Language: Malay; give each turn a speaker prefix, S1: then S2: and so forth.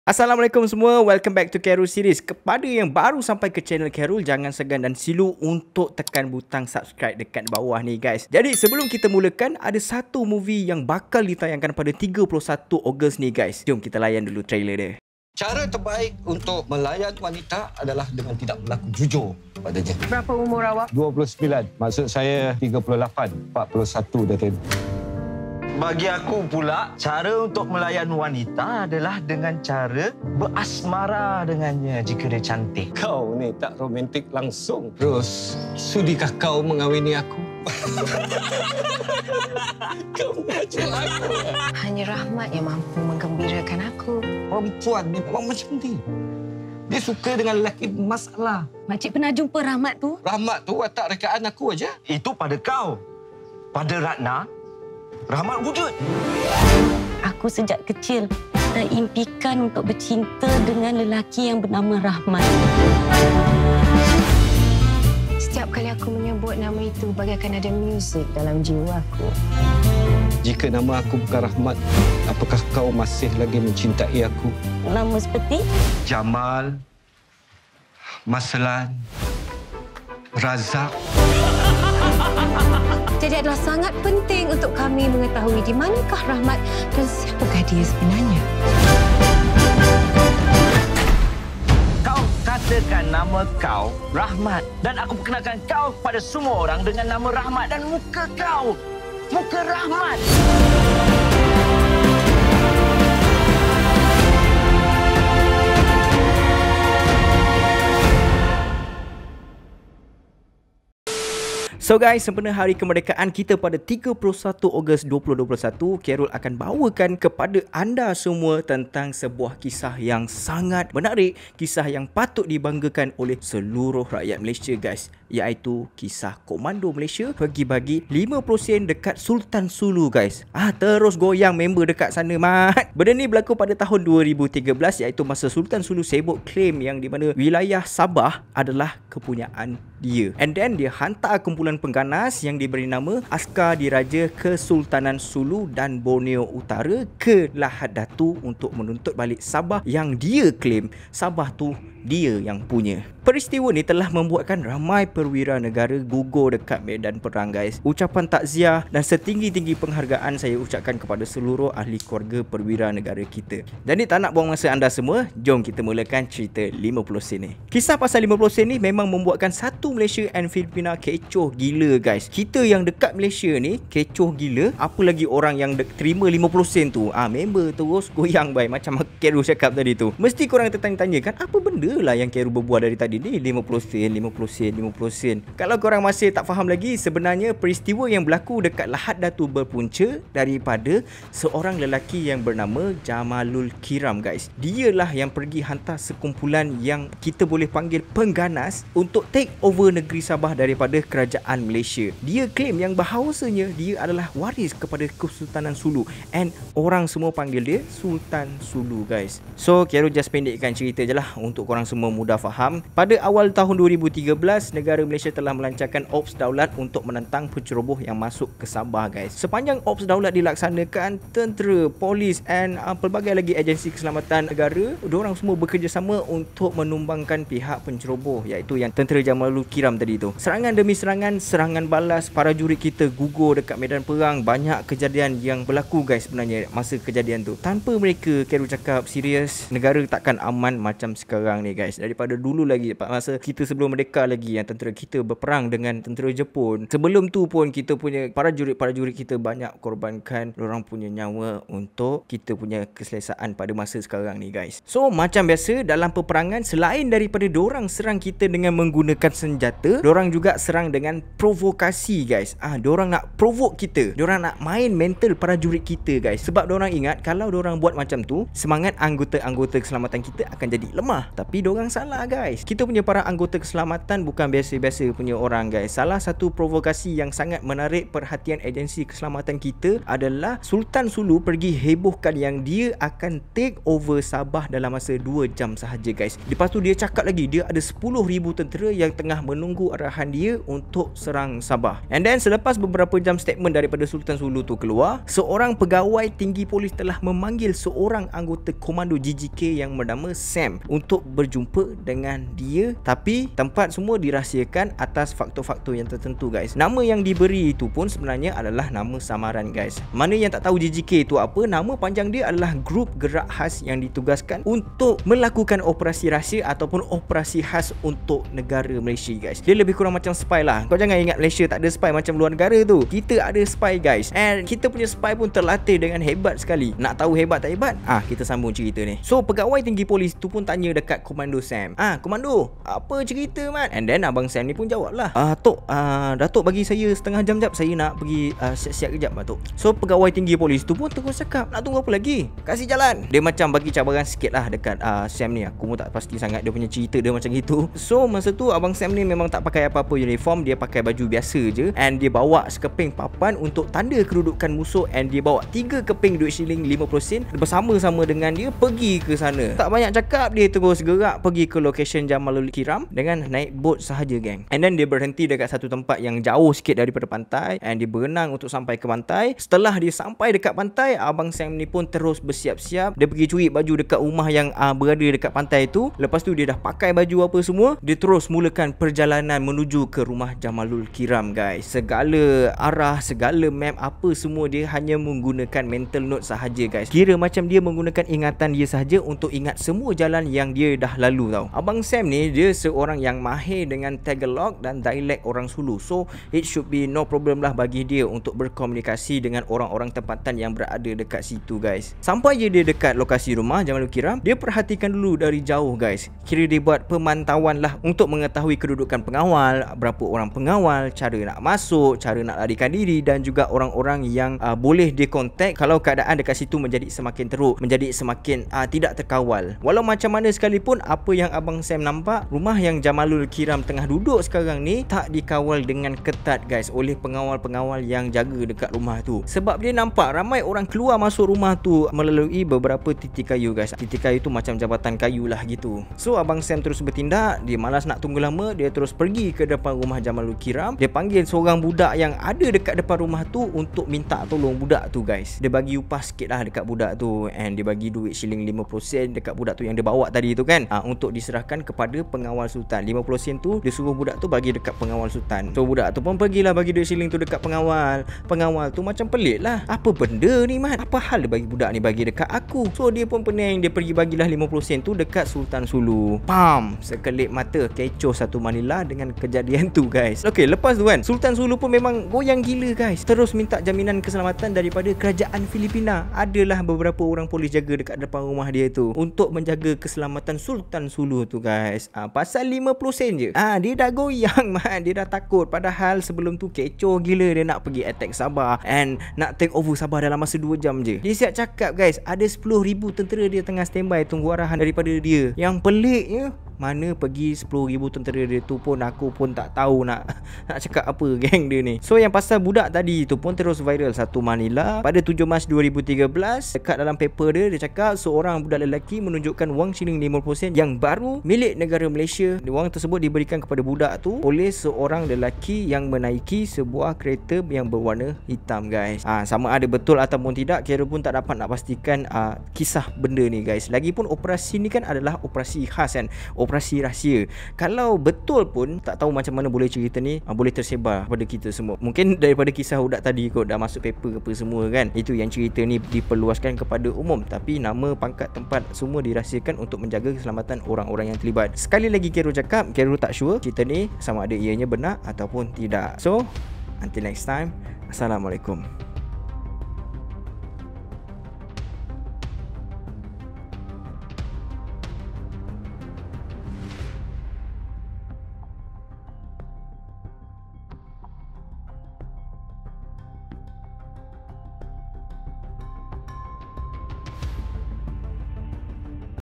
S1: Assalamualaikum semua, welcome back to Carol Series. Kepada yang baru sampai ke channel Carol, jangan segan dan silu untuk tekan butang subscribe dekat bawah ni guys. Jadi sebelum kita mulakan, ada satu movie yang bakal ditayangkan pada 31 Ogos ni guys. Jom kita layan dulu trailer dia.
S2: Cara terbaik untuk melayan wanita adalah dengan tidak berlaku jujur padanya.
S3: Berapa umur awak?
S2: 29. Maksud saya 38. 41 dah tadi.
S4: Bagi aku pula, cara untuk melayan wanita adalah dengan cara berasmara dengannya jika dia cantik.
S2: Kau ni tak romantik langsung. Terus, sudikah kau mengawini aku? Kau mengajuk aku.
S3: Hanya Rahmat yang mampu menggembirakan aku.
S2: Perempuan ni memang macam ni. Dia suka dengan lelaki masalah.
S3: Makcik pernah jumpa Rahmat tu?
S2: Rahmat tu watak rekaan aku aja.
S4: Itu pada kau. Pada Ratna, Rahmat wujud.
S5: Aku sejak kecil terimpikan untuk bercinta dengan lelaki yang bernama Rahmat.
S3: Setiap kali aku menyebut nama itu, bagaikan ada muzik dalam jiwa aku.
S2: Jika nama aku bukan Rahmat, apakah kau masih lagi mencintai aku?
S5: Nama seperti
S4: Jamal, Maslan, Razak.
S3: Jadi adalah sangat penting untuk kami mengetahui di manakah Rahmat dan siapakah dia sebenarnya.
S4: Kau katakan nama kau Rahmat dan aku perkenalkan kau kepada semua orang dengan nama Rahmat dan muka kau, muka Rahmat.
S1: So guys, sempena hari kemerdekaan kita pada 31 Ogos 2021, Carol akan bawakan kepada anda semua tentang sebuah kisah yang sangat menarik, kisah yang patut dibanggakan oleh seluruh rakyat Malaysia guys, iaitu kisah Komando Malaysia pergi bagi 50 sen dekat Sultan Sulu guys. Terus goyang member dekat sana mat. Benda ni berlaku pada tahun 2013, iaitu masa Sultan Sulu sibuk claim yang di mana wilayah Sabah adalah kepunyaan dia. And then dia hantar kumpulan pengganas yang diberi nama Askar Diraja Kesultanan Sulu dan Borneo Utara ke Lahad Datu untuk menuntut balik Sabah yang dia claim Sabah tu dia yang punya. Peristiwa ni telah membuatkan ramai perwira negara gugur dekat medan perang guys. Ucapan takziah dan setinggi-tinggi penghargaan saya ucapkan kepada seluruh ahli keluarga perwira negara kita. Jadi tak nak buang masa anda semua, jom kita mulakan cerita 50 sen ni. Kisah pasal 50 sen ni memang membuatkan satu Malaysia and Filipina kecoh gila guys. Kita yang dekat Malaysia ni kecoh gila, apa lagi orang yang terima 50 sen tu. Member terus goyang bai, macam Carol cakap tadi tu. Mesti korang tertanya-tanya kan, apa benda lah yang Carol berbual dari tadi ni, 50 sen, 50 sen, 50 sen. Kalau korang masih tak faham lagi, sebenarnya peristiwa yang berlaku dekat Lahad Datu berpunca daripada seorang lelaki yang bernama Jamalul Kiram guys. Dialah yang pergi hantar sekumpulan yang kita boleh panggil pengganas untuk take over negeri Sabah daripada kerajaan Malaysia. Dia claim yang bahawasanya dia adalah waris kepada Kesultanan Sulu, and orang semua panggil dia Sultan Sulu guys. So Carol just pendekkan cerita je lah untuk korang semua mudah faham. Pada awal tahun 2013, negara Malaysia telah melancarkan Ops Daulat untuk menentang penceroboh yang masuk ke Sabah guys. Sepanjang Ops Daulat dilaksanakan, tentera, polis and pelbagai lagi agensi keselamatan negara, diorang semua bekerjasama untuk menumbangkan pihak penceroboh, iaitu yang tentera Jamalul Kiram tadi tu. Serangan demi serangan, serangan balas, para jurid kita gugur dekat medan perang. Banyak kejadian yang berlaku guys sebenarnya masa kejadian tu. Tanpa mereka, Carol cakap serius, negara takkan aman macam sekarang ni guys. Daripada dulu lagi, masa kita sebelum merdeka lagi, yang tentera kita berperang dengan tentera Jepun. Sebelum tu pun kita punya para jurid kita banyak korbankan orang punya nyawa untuk kita punya keselesaan pada masa sekarang ni guys. So macam biasa dalam peperangan, selain daripada dorang serang kita dengan menggunakan senjata, dorang juga serang dengan provokasi guys. Dorang nak provoke kita, dorang nak main mental para jurid kita guys. Sebab dorang ingat kalau dorang buat macam tu, semangat anggota-anggota keselamatan kita akan jadi lemah. Tapi dorang salah guys. Kita punya para anggota keselamatan bukan biasa biasa-biasa punya orang guys. Salah satu provokasi yang sangat menarik perhatian agensi keselamatan kita adalah Sultan Sulu pergi hebohkan yang dia akan take over Sabah dalam masa 2 jam sahaja guys. Lepas tu dia cakap lagi dia ada 10,000 tentera yang tengah menunggu arahan dia untuk serang Sabah. And then selepas beberapa jam statement daripada Sultan Sulu tu keluar, seorang pegawai tinggi polis telah memanggil seorang anggota komando GGK yang bernama Sam untuk berjumpa dengan dia, tapi tempat semua dirahsiakan atas faktor-faktor yang tertentu guys. Nama yang diberi itu pun sebenarnya adalah nama samaran guys. Mana yang tak tahu GGK itu apa, nama panjang dia adalah Grup Gerak Khas yang ditugaskan untuk melakukan operasi rahsia ataupun operasi khas untuk negara Malaysia guys. Dia lebih kurang macam spy lah. Kau jangan ingat Malaysia tak ada spy macam luar negara tu. Kita ada spy guys. And kita punya spy pun terlatih dengan hebat sekali. Nak tahu hebat tak hebat? Kita sambung cerita ni. So pegawai tinggi polis tu pun tanya dekat komando Sam, komando, apa cerita mat? And then abang Sam ni pun jawab lah, Tok, Datuk bagi saya setengah jam jap, saya nak pergi siap-siap kejap Datuk. So pegawai tinggi polis tu pun terus cakap, nak tunggu apa lagi? Kasih jalan. Dia macam bagi cabaran sikit lah dekat Sam ni. Aku pun tak pasti sangat dia punya cerita dia macam gitu. So masa tu abang Sam ni memang tak pakai apa-apa uniform, dia pakai baju biasa je. And dia bawa sekeping papan untuk tanda kedudukan musuh. And dia bawa 3 keping duit shilling 50 sen bersama-sama dengan dia pergi ke sana. Tak banyak cakap, dia terus gerak pergi ke location Jamalul Kiram dengan naik bot sahaja geng. And then dia berhenti dekat satu tempat yang jauh sikit daripada pantai, and dia berenang untuk sampai ke pantai. Setelah dia sampai dekat pantai, abang Sam ni pun terus bersiap-siap. Dia pergi curi baju dekat rumah yang berada dekat pantai tu. Lepas tu dia dah pakai baju apa semua, dia terus mulakan perjalanan menuju ke rumah Jamalul Kiram guys. Segala arah, segala map apa semua dia hanya menggunakan mental note sahaja guys. Kira macam dia menggunakan ingatan dia sahaja untuk ingat semua jalan yang dia dah lalu tau. Abang Sam ni dia seorang yang mahir dengan Tagalog dan dialek orang Sulu. So it should be no problem lah bagi dia untuk berkomunikasi dengan orang-orang tempatan yang berada dekat situ guys. Sampai je dia dekat lokasi rumah Jamalul Kiram, dia perhatikan dulu dari jauh guys. Kira dia buat pemantauan lah untuk mengetahui kedudukan pengawal, berapa orang pengawal, cara nak masuk, cara nak larikan diri, dan juga orang-orang yang boleh dia kontak kalau keadaan dekat situ menjadi semakin teruk, menjadi semakin tidak terkawal. Walau macam mana sekalipun, apa yang abang Sam nampak, rumah yang Jamalul Kiram tengah duduk sekarang ni tak dikawal dengan ketat guys oleh pengawal-pengawal yang jaga dekat rumah tu. Sebab dia nampak ramai orang keluar masuk rumah tu melalui beberapa titik kayu guys. Titik kayu tu macam jabatan kayu lah gitu. So abang Sam terus bertindak. Dia malas nak tunggu lama, dia terus pergi ke depan rumah Jamalul Kiram. Dia panggil seorang budak yang ada dekat depan rumah tu untuk minta tolong budak tu guys. Dia bagi upah sikit lah dekat budak tu, and dia bagi duit shilling 50 sen dekat budak tu yang dia bawa tadi tu kan, untuk diserahkan kepada pengawal sultan. 50 sen tu dia suruh budak tu bagi dekat pengawal sultan. So budak tu pun pergilah bagi duit shilling tu dekat pengawal. Pengawal tu macam pelik lah, apa benda ni mat, apa hal dia bagi budak ni bagi dekat aku? So dia pun pening, dia pergi bagilah 50 sen tu dekat Sultan Sulu. Pam, sekelip mata kecoh satu Manila dengan kejadian tu guys. Okay, lepas tu kan Sultan Sulu pun memang goyang gila guys, terus minta jaminan keselamatan daripada kerajaan Filipina. Adalah beberapa orang polis jaga dekat depan rumah dia tu untuk menjaga keselamatan Sultan Sulu tu guys. Pasal 50 sen je, dia dah goyang man, dia dah takut. Padahal sebelum tu kecoh gila, dia nak pergi attack Sabah and nak take over Sabah dalam masa 2 jam je. Dia siap cakap guys, ada 10,000 tentera dia tengah standby tunggu arahan daripada dia. Yang peliknya, mana pergi 10,000 tentera dia tu pun aku pun tak tahu nak cakap apa geng dia ni. So yang pasal budak tadi tu pun terus viral satu Manila pada 7 Mac 2013. Dekat dalam paper dia cakap seorang budak lelaki menunjukkan wang shilling 50 sen yang baru milik negara Malaysia. Wang tersebut diberikan kepada budak tu oleh seorang lelaki yang menaiki sebuah kereta yang berwarna hitam guys. Sama ada betul ataupun tidak, kira pun tak dapat nak pastikan kisah benda ni guys. Lagipun operasi ni kan adalah operasi khas kan, operasi rahsia. Kalau betul pun tak tahu macam mana boleh cerita ni boleh tersebar pada kita semua. Mungkin daripada kisah budak tadi kot dah masuk paper apa semua kan. Itu yang cerita ni diperluaskan kepada umum, tapi nama, pangkat, tempat semua dirahsiakan untuk menjaga keselamatan orang-orang yang terlibat. Sekali lagi Khairul cakap, Khairul tak sure cerita ni sama ada ianya benar ataupun tidak. So until next time, Assalamualaikum.